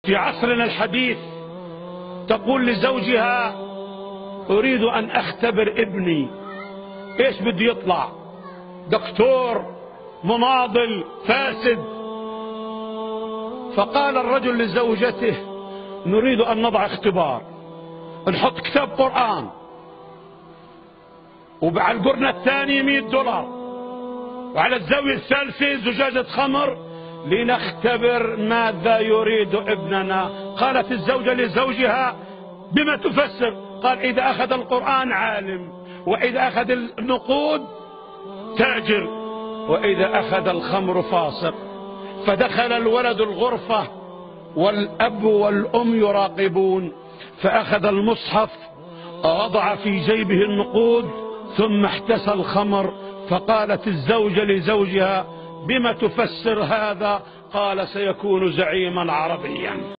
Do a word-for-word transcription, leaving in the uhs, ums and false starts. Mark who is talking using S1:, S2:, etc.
S1: في عصرنا الحديث تقول لزوجها: أريد أن أختبر ابني، إيش بده يطلع؟ دكتور، مناضل، فاسد. فقال الرجل لزوجته: نريد أن نضع اختبار، نحط كتاب قرآن وعلى القرنة الثانية مئة دولار وعلى الزاوية الثالثة زجاجة خمر لنختبر ماذا يريد ابننا. قالت الزوجة لزوجها: بما تفسر؟ قال: إذا أخذ القرآن عالم، وإذا أخذ النقود تاجر، وإذا أخذ الخمر فاسق. فدخل الولد الغرفة والأب والأم يراقبون، فأخذ المصحف ووضع في جيبه النقود ثم احتسى الخمر. فقالت الزوجة لزوجها: بما تفسر هذا؟ قال: سيكون زعيما عربيا.